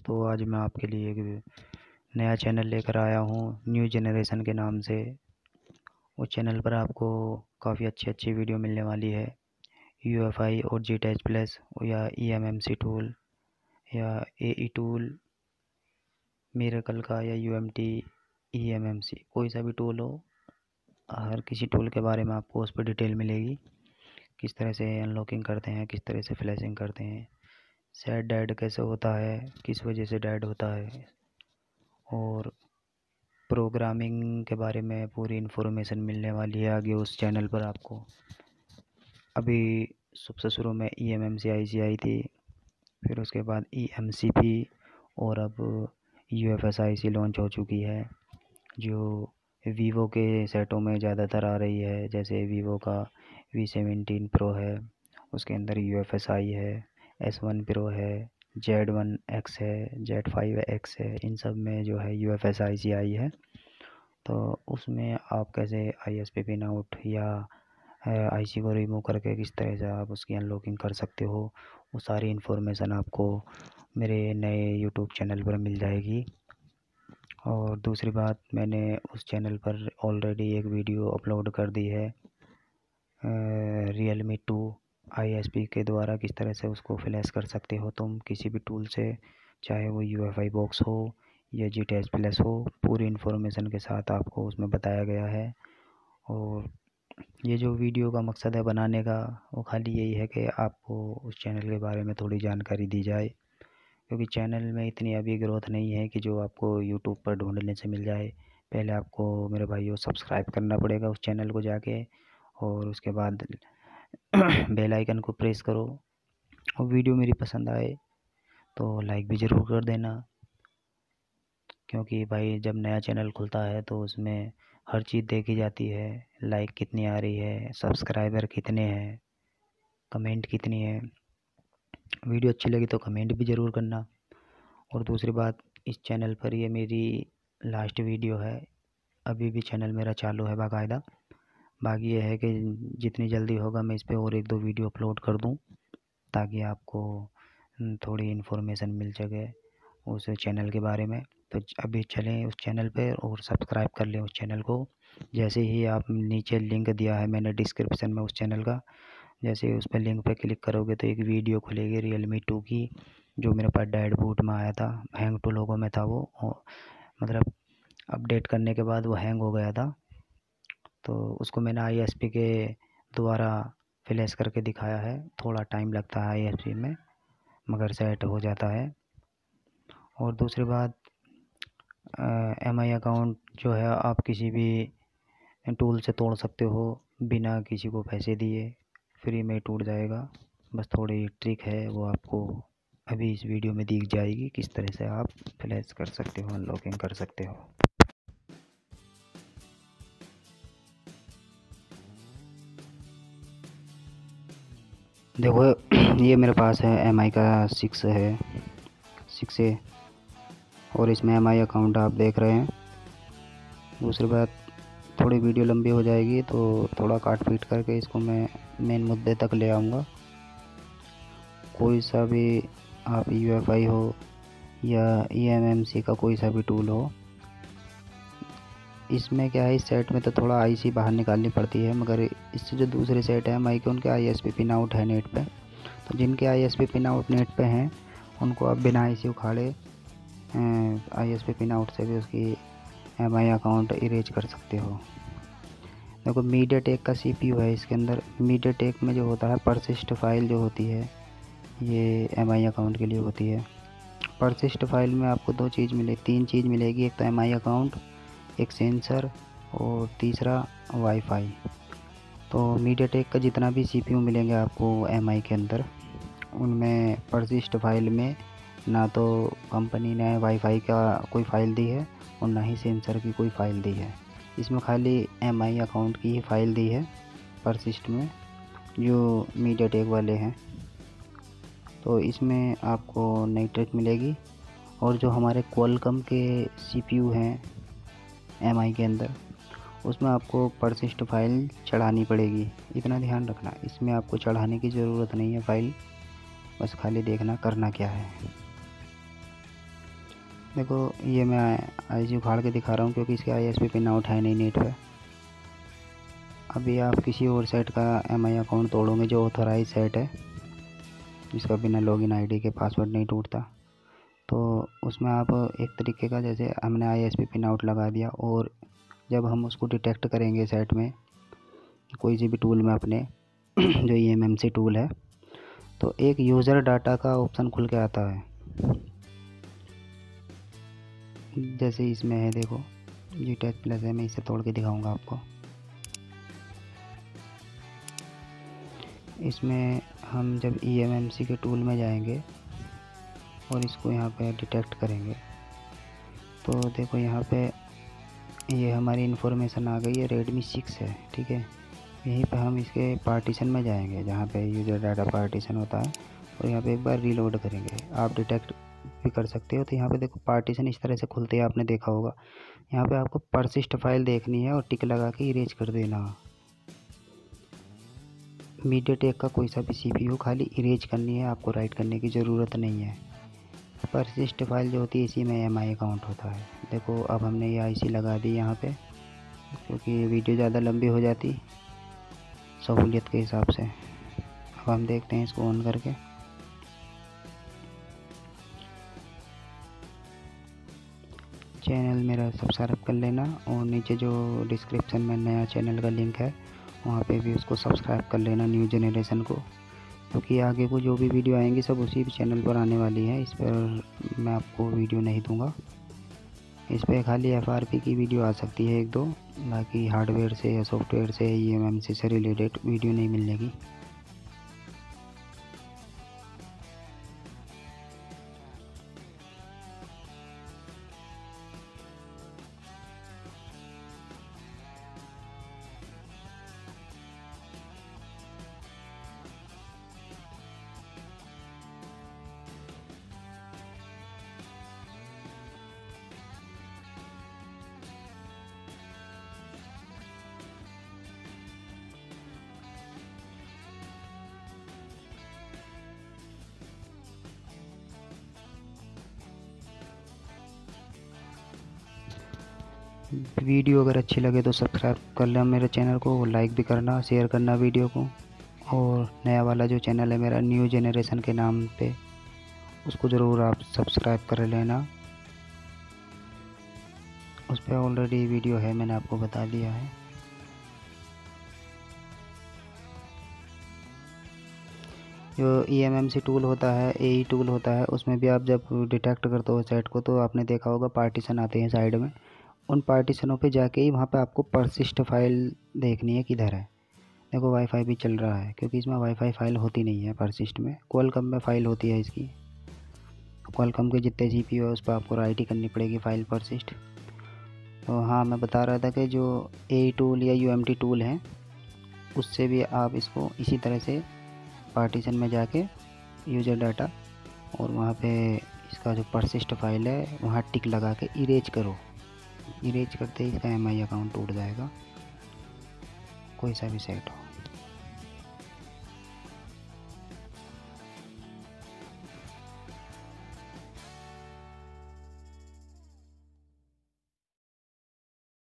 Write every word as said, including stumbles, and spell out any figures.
दोस्तों, आज मैं आपके लिए एक नया चैनल लेकर आया हूँ न्यू जनरेशन के नाम से। उस चैनल पर आपको काफ़ी अच्छी अच्छी वीडियो मिलने वाली है। यू एफ आई और जी टेच प्लस या E M M C tool या ए ई टूल, मिरेकल का या U M T, E M M C, कोई सा भी टूल हो, हर किसी टूल के बारे में आपको उस पर डिटेल मिलेगी। किस तरह से अनलॉकिंग करते हैं, किस तरह से फ्लैशिंग करते हैं, सेट डेड कैसे होता है, किस वजह से डेड होता है, और प्रोग्रामिंग के बारे में पूरी इन्फॉर्मेशन मिलने वाली है आगे उस चैनल पर आपको। अभी सबसे शुरू में ई एम एम सी आई सी आई थी, फिर उसके बाद ई एम सी पी, और अब U F S I C launch हो चुकी है, जो वीवो के सेटों में ज़्यादातर आ रही है। जैसे वीवो का वी सेवेंटीन प्रो है, उसके अंदर यू एफ एस आई है, एस वन प्रो है, जेड वन एक्स है, जेड फाइव एक्स है, इन सब में जो है U F S I C I है। तो उसमें आप कैसे I S P pin out या आई सी को रिमूव करके किस तरह से आप उसकी अनलॉकिंग कर सकते हो, वो सारी इन्फॉर्मेशन आपको मेरे नए यूट्यूब चैनल पर मिल जाएगी। और दूसरी बात, मैंने उस चैनल पर ऑलरेडी एक वीडियो अपलोड कर दी है Realme two I S P के द्वारा किस तरह से उसको फ्लैश कर सकते हो तुम किसी भी टूल से, चाहे वो यू एफ आई बॉक्स हो या जी टी एच प्लस हो। पूरी इन्फॉर्मेशन के साथ आपको उसमें बताया गया है। और ये जो वीडियो का मकसद है बनाने का, वो खाली यही है कि आपको उस चैनल के बारे में थोड़ी जानकारी दी जाए, क्योंकि चैनल में इतनी अभी ग्रोथ नहीं है कि जो आपको यूट्यूब पर ढूंढने से मिल जाए। पहले आपको मेरे भाइयों सब्सक्राइब करना पड़ेगा उस चैनल को जाके, और उसके बाद बेल आइकन को प्रेस करो, और वीडियो मेरी पसंद आए तो लाइक भी ज़रूर कर देना। क्योंकि भाई जब नया चैनल खुलता है तो उसमें हर चीज़ देखी जाती है, लाइक कितनी आ रही है, सब्सक्राइबर कितने हैं, कमेंट कितनी है। वीडियो अच्छी लगी तो कमेंट भी ज़रूर करना। और दूसरी बात, इस चैनल पर ये मेरी लास्ट वीडियो है, अभी भी चैनल मेरा चालू है बाकायदा। बाकी ये है कि जितनी जल्दी होगा मैं इस पर और एक दो वीडियो अपलोड कर दूं, ताकि आपको थोड़ी इन्फॉर्मेशन मिल सके उस चैनल के बारे में। तो अभी चलें उस चैनल पे और सब्सक्राइब कर लें उस चैनल को। जैसे ही आप, नीचे लिंक दिया है मैंने डिस्क्रिप्शन में उस चैनल का, जैसे ही उस पर लिंक पे क्लिक करोगे तो एक वीडियो खुलेगी रियल मी टू की, जो मेरे पास डेड बूट में आया था, हैंग टू लोगों में था वो, मतलब अपडेट करने के बाद वो हैंग हो गया था। तो उसको मैंने आई एस पी के द्वारा फ्लैश करके दिखाया है। थोड़ा टाइम लगता है आई एस पी में, मगर सेट हो जाता है। और दूसरी बात, एम आई अकाउंट जो है आप किसी भी टूल से तोड़ सकते हो बिना किसी को पैसे दिए, फ्री में टूट जाएगा। बस थोड़ी ट्रिक है, वो आपको अभी इस वीडियो में दिख जाएगी किस तरह से आप फ्लैश कर सकते हो, अनलॉकिंग कर सकते हो। देखो, ये मेरे पास है एम आई का सिक्स है, सिक्स ए, और इसमें एम आई अकाउंट आप देख रहे हैं। दूसरी बात, थोड़ी वीडियो लंबी हो जाएगी तो थोड़ा काट पीट करके इसको मैं मेन मुद्दे तक ले आऊँगा। कोई सा भी आप यू एफ आई हो या ई एम एम सी का कोई सा भी टूल हो, इसमें क्या है, इस सेट में तो थोड़ा आई सी बाहर निकालनी पड़ती है, मगर इससे जो दूसरे सेट है एम आई के, उनके I S P pin out है नेट पे। तो जिनके I S P pin out net पे हैं, उनको आप बिना आई सी उखाड़े I S P pin out से भी उसकी एम आई अकाउंट इरेज कर सकते हो। देखो, मीडिया टेक का सी पी यू है इसके अंदर। मीडिया टेक में जो होता है परसिस्ट फाइल जो होती है, ये एम आई अकाउंट के लिए होती है। परसिस्ट फाइल में आपको दो चीज़ मिले तीन चीज़ मिलेगी, एक तो एम आई अकाउंट, एक सेंसर, और तीसरा वाईफाई। तो मीडिया टेक का जितना भी सी पी यू मिलेंगे आपको एम आई के अंदर, उनमें परसिस्ट फाइल में ना तो कंपनी ने वाईफाई का कोई फ़ाइल दी है और ना ही सेंसर की कोई फ़ाइल दी है। इसमें खाली एम आई अकाउंट की ही फ़ाइल दी है परसिस्ट में, जो मीडिया टेक वाले हैं। तो इसमें आपको नई ट्रिक मिलेगी। और जो हमारे क्वालकॉम के सी पी यू हैं एम आई के अंदर, उसमें आपको परसिस्ट फाइल चढ़ानी पड़ेगी। इतना ध्यान रखना, इसमें आपको चढ़ाने की ज़रूरत नहीं है फ़ाइल, बस खाली देखना करना क्या है। देखो ये मैं आई जी उखाड़ के दिखा रहा हूँ क्योंकि इसके I S P pin out है नहीं नेट पे। अभी आप किसी और साइट का एम आई अकाउंट तोड़ोगे जो ऑथराइज साइट है, जिसका बिना लॉगिन आईडी के पासवर्ड नहीं टूटता, तो उसमें आप एक तरीके का, जैसे हमने I S P pin out लगा दिया और जब हम उसको डिटेक्ट करेंगे साइट में कोई सी भी टूल में अपने जो E M M C tool है, तो एक यूज़र डाटा का ऑप्शन खुल के आता है। जैसे इसमें है, देखो जी टेच प्लस है, मैं इसे तोड़ के दिखाऊंगा आपको। इसमें हम जब ई एम एम सी के टूल में जाएंगे और इसको यहाँ पे डिटेक्ट करेंगे, तो देखो यहाँ पे ये हमारी इन्फॉर्मेशन आ गई है, रेडमी सिक्स है, ठीक है। यहीं पे हम इसके पार्टीशन में जाएंगे जहाँ पे यूज़र डाटा पार्टीशन होता है, और यहाँ पे एक बार रीलोड करेंगे। आप डिटेक्ट भी कर सकते हो। तो यहाँ पे देखो पार्टीशन इस तरह से खुलते हैं, आपने देखा होगा। यहाँ पे आपको परसिस्ट फाइल देखनी है और टिक लगा के इरेज कर देना। मीडियाटेक का कोई सा भी सीपीयू खाली इरेज करनी है, आपको राइट करने की ज़रूरत नहीं है। परसिस्ट फाइल जो होती है इसी में एम आई अकाउंट होता है। देखो अब हमने ये आईसी लगा दी यहाँ पे, क्योंकि ये वीडियो ज़्यादा लंबी हो जाती सहूलियत के हिसाब से। अब हम देखते हैं इसको ऑन करके। चैनल मेरा सब्सक्राइब कर लेना और नीचे जो डिस्क्रिप्शन में नया चैनल का लिंक है वहाँ पे भी उसको सब्सक्राइब कर लेना, न्यू जनरेशन को, क्योंकि आगे को जो भी वीडियो आएंगी सब उसी चैनल पर आने वाली है। इस पर मैं आपको वीडियो नहीं दूंगा। इस पर खाली एफ आर पी की वीडियो आ सकती है एक दो, बाकी हार्डवेयर से या सॉफ्टवेयर से ई एम एम सी से रिलेटेड वीडियो नहीं मिलेगी। वीडियो अगर अच्छी लगे तो सब्सक्राइब कर लेना मेरे चैनल को, लाइक भी करना, शेयर करना वीडियो को। और नया वाला जो चैनल है मेरा न्यू जनरेशन के नाम पे, उसको ज़रूर आप सब्सक्राइब कर लेना। उस पर ऑलरेडी वीडियो है, मैंने आपको बता दिया है। जो E M M C tool होता है, ए ई टूल होता है, उसमें भी आप जब डिटेक्ट करते हो साइट को तो आपने देखा होगा पार्टीशन आते हैं साइड में। उन पार्टीशनों पे जाके ही वहाँ पे आपको परसिस्ट फाइल देखनी है किधर है। देखो वाईफाई भी चल रहा है, क्योंकि इसमें वाईफाई फाइल होती नहीं है परसिस्ट में, क्वालकॉम में फ़ाइल होती है इसकी। क्वालकॉम के जितने जी पी यू है उस पर आपको राइट ही करनी पड़ेगी फाइल परसिस्ट। तो हाँ, मैं बता रहा था कि जो ए ई टूल या यू एम टी टूल है उससे भी आप इसको इसी तरह से पार्टीशन में जाके यूज़र डाटा और वहाँ पे इसका जो परसिस्ट फाइल है वहाँ टिक लगा के इरेज करो। इरेज करते ही इसका एम आई अकाउंट टूट जाएगा, कोई सा भी साइट हो।